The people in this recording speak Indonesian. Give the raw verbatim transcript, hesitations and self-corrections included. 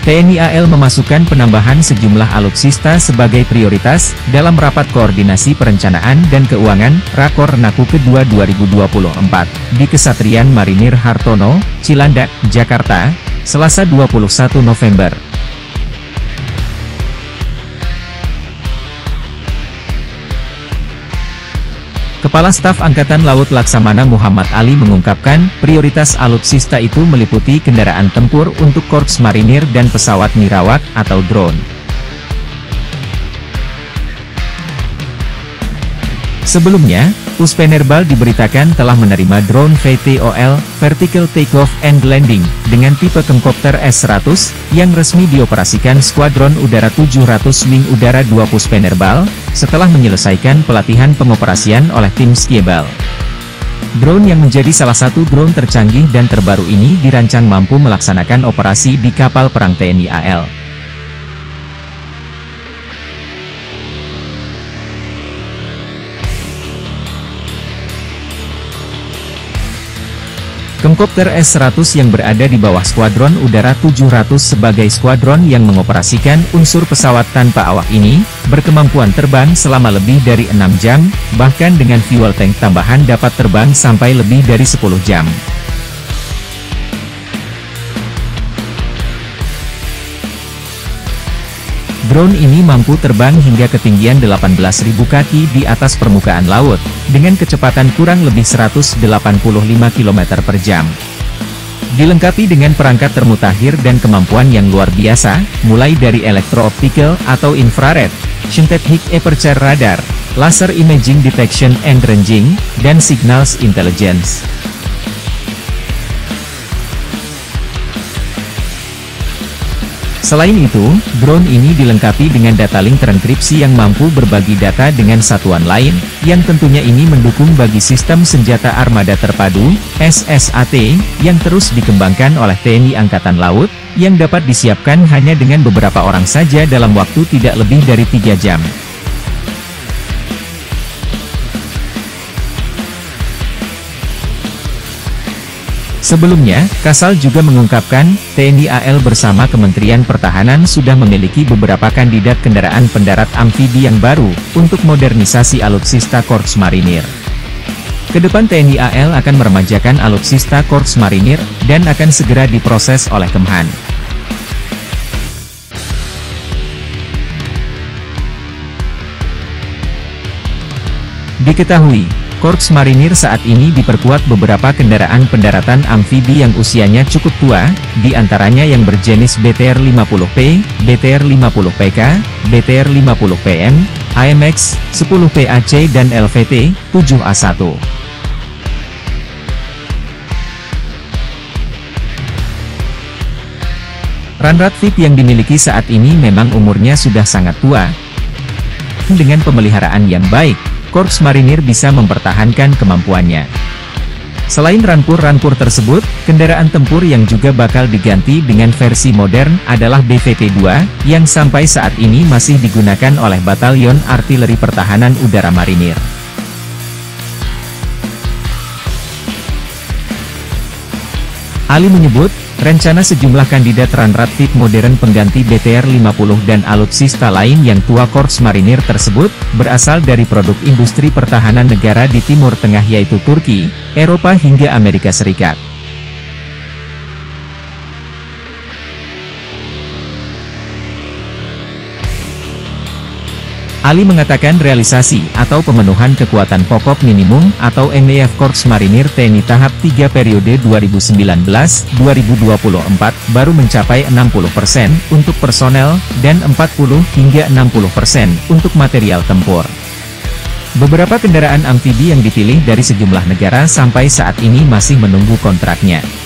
T N I A L memasukkan penambahan sejumlah alutsista sebagai prioritas dalam rapat koordinasi perencanaan dan keuangan Rakornaku kedua dua ribu dua puluh empat di Kesatrian Marinir Hartono, Cilandak, Jakarta, Selasa dua puluh satu November. Kepala Staf Angkatan Laut Laksamana Muhammad Ali mengungkapkan, prioritas alutsista itu meliputi kendaraan tempur untuk Korps Marinir dan pesawat nirawak atau drone. Sebelumnya, Puspenerbal diberitakan telah menerima drone V T O L, Vertical Takeoff and Landing, dengan tipe Kemkopter S seratus, yang resmi dioperasikan Skuadron Udara tujuh ratus Wing Udara dua Puspenerbal, setelah menyelesaikan pelatihan pengoperasian oleh tim Skyebal. Drone yang menjadi salah satu drone tercanggih dan terbaru ini dirancang mampu melaksanakan operasi di kapal perang T N I A L. Kemkopter S seratus yang berada di bawah Skuadron Udara tujuh ratus sebagai skuadron yang mengoperasikan unsur pesawat tanpa awak ini, berkemampuan terbang selama lebih dari enam jam, bahkan dengan fuel tank tambahan dapat terbang sampai lebih dari sepuluh jam. Drone ini mampu terbang hingga ketinggian delapan belas ribu kaki di atas permukaan laut, dengan kecepatan kurang lebih seratus delapan puluh lima kilometer per jam. Dilengkapi dengan perangkat termutakhir dan kemampuan yang luar biasa, mulai dari electro-optical atau infrared, synthetic aperture radar, laser imaging detection and ranging, dan signals intelligence. Selain itu, drone ini dilengkapi dengan data link terenkripsi yang mampu berbagi data dengan satuan lain, yang tentunya ini mendukung bagi sistem senjata armada terpadu, S S A T, yang terus dikembangkan oleh T N I Angkatan Laut, yang dapat disiapkan hanya dengan beberapa orang saja dalam waktu tidak lebih dari tiga jam. Sebelumnya, Kasal juga mengungkapkan, T N I A L bersama Kementerian Pertahanan sudah memiliki beberapa kandidat kendaraan pendarat amfibi yang baru, untuk modernisasi alutsista Korps Marinir. Kedepan T N I A L akan meremajakan alutsista Korps Marinir, dan akan segera diproses oleh Kemhan. Diketahui, Korps Marinir saat ini diperkuat beberapa kendaraan pendaratan amfibi yang usianya cukup tua, di antaranya yang berjenis B T R lima puluh P, B T R lima puluh P K, B T R lima puluh P M, A M X sepuluh P A C dan L V T tujuh A satu. Ranrat V I P yang dimiliki saat ini memang umurnya sudah sangat tua. Dengan pemeliharaan yang baik, Korps Marinir bisa mempertahankan kemampuannya. Selain rampur-rampur tersebut, kendaraan tempur yang juga bakal diganti dengan versi modern adalah B V T dua, yang sampai saat ini masih digunakan oleh Batalion Artileri Pertahanan Udara Marinir. Ali menyebut, rencana sejumlah kandidat Ranrat V I P modern pengganti B T R lima puluh dan alutsista lain yang tua Korps Marinir tersebut, berasal dari produk industri pertahanan negara di Timur Tengah yaitu Turki, Eropa hingga Amerika Serikat. Ali mengatakan realisasi atau pemenuhan kekuatan pokok minimum atau M E F Korps Marinir T N I tahap tiga periode dua ribu sembilan belas sampai dua ribu dua puluh empat baru mencapai enam puluh persen untuk personel dan empat puluh hingga enam puluh persen untuk material tempur. Beberapa kendaraan amfibi yang dipilih dari sejumlah negara sampai saat ini masih menunggu kontraknya.